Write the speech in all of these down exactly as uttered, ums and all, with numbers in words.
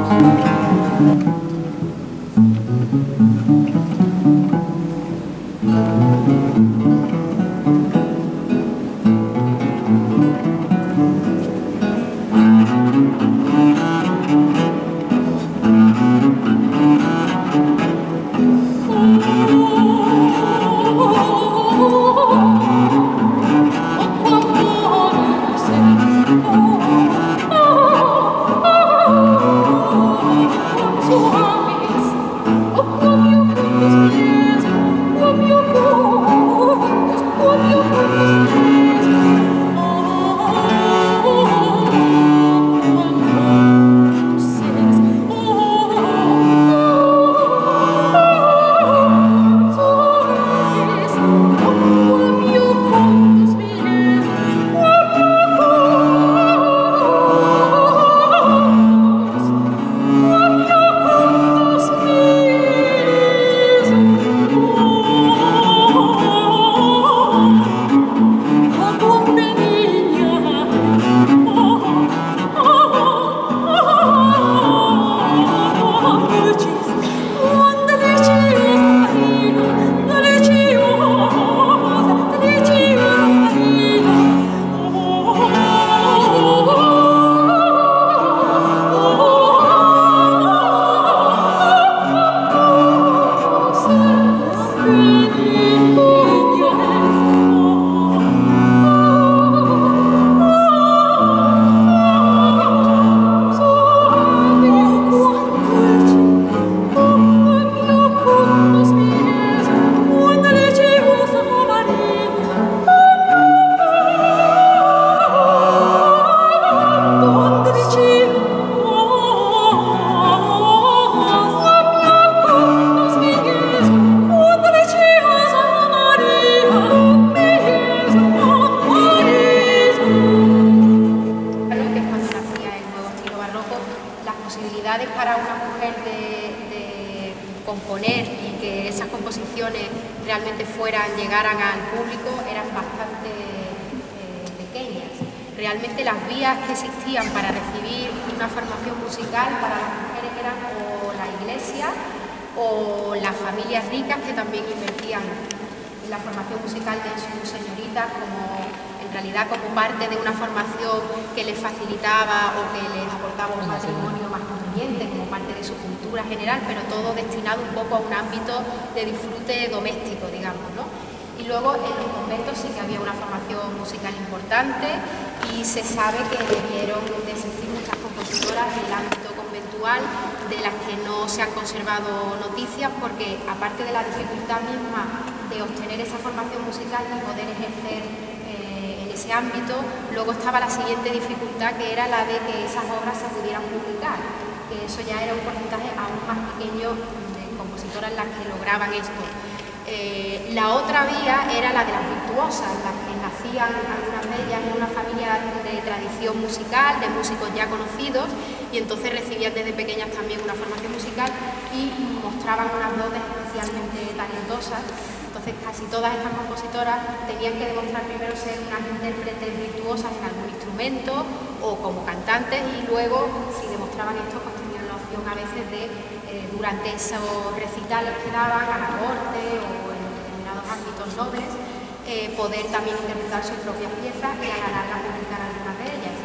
realmente fueran, llegaran al público eran bastante eh, pequeñas. Realmente las vías que existían para recibir una formación musical para las mujeres eran o la iglesia o las familias ricas que también invertían en la formación musical de sus señoritas como en realidad como parte de una formación que les facilitaba o que les aportaba un patrimonio más conveniente, como parte de su cultura general, pero todo destinado un poco a un ámbito de disfrute doméstico, digamos, ¿no? Y luego en los conventos sí que había una formación musical importante y se sabe que debieron de existir muchas compositoras del ámbito conventual de las que no se han conservado noticias porque aparte de la dificultad misma de obtener esa formación musical y poder ejercer eh, en ese ámbito, luego estaba la siguiente dificultad que era la de que esas obras se pudieran publicar, que eso ya era un porcentaje aún más pequeño de compositoras las que lograban esto. Eh, la otra vía era la de las virtuosas, las que nacían algunas de ellas en una familia de tradición musical, de músicos ya conocidos, y entonces recibían desde pequeñas también una formación musical y mostraban unas dotes especialmente talentosas. Entonces casi todas estas compositoras tenían que demostrar primero ser unas intérpretes virtuosas en algún instrumento o como cantantes y luego, si demostraban esto, pues tenían la opción a veces de, eh, durante esos recitales que daban a la corte o en determinados ámbitos nobles, eh, poder también interpretar sus propias piezas y a ganarlas publicar algunas de ellas.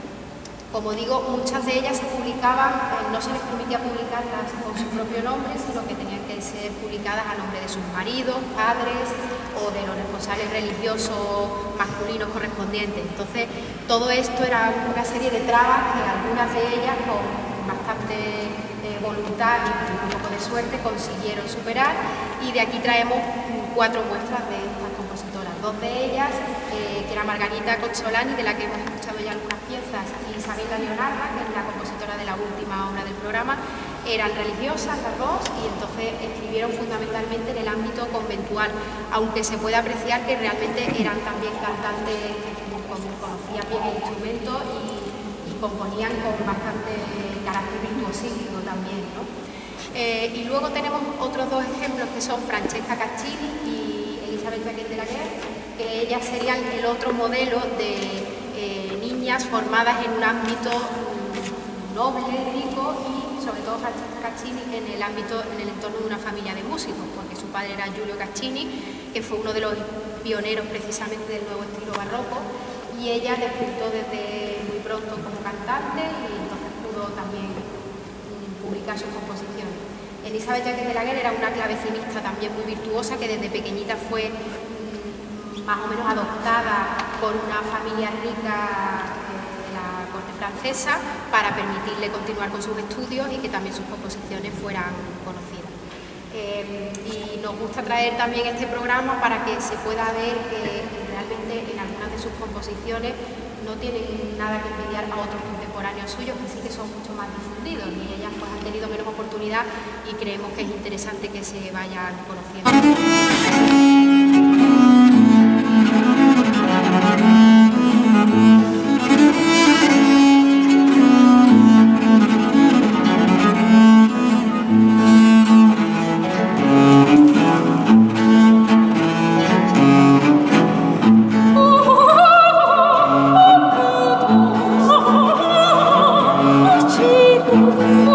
Como digo, muchas de ellas se publicaban, eh, no se les permitía publicarlas con su propio nombre, sino que tenían que ser publicadas a nombre de sus maridos, padres o de los responsables religiosos masculinos correspondientes. Entonces, todo esto era una serie de trabas que algunas de ellas, con bastante eh, voluntad y un poco de suerte, consiguieron superar, y de aquí traemos cuatro muestras de estas compositoras. Dos de ellas, eh, que era Margarita Cocciolani, de la que hemos escuchado ya algunas piezas, y Isabella Leonarda, que es la compositora de la última obra del programa, eran religiosas las dos y entonces escribieron fundamentalmente en el ámbito conventual, aunque se puede apreciar que realmente eran también cantantes que conocían bien el instrumento y, y componían con bastante carácter virtuosístico también, ¿no? Eh, y luego tenemos otros dos ejemplos que son Francesca Caccini y Elizabeth Jacquet de la Guerre, que ellas serían el otro modelo de eh, niñas formadas en un ámbito noble, rico y sobre todo Francesca Caccini en el ámbito, en el entorno de una familia de músicos, porque su padre era Giulio Caccini, que fue uno de los pioneros precisamente del nuevo estilo barroco, y ella despuntó desde muy pronto como cantante y entonces pudo también publicar sus composiciones. Elizabeth Jacques de la Guerre era una clavecinista también muy virtuosa que desde pequeñita fue mmm, más o menos adoptada por una familia rica de la corte francesa para permitirle continuar con sus estudios y que también sus composiciones fueran conocidas. Eh, y nos gusta traer también este programa para que se pueda ver que realmente en algunas de sus composiciones no tienen nada que envidiar a otros contemporáneos suyos que sí que son mucho más difundidos y ellas pues han tenido menos oportunidad y creemos que es interesante que se vayan conociendo. Thank you.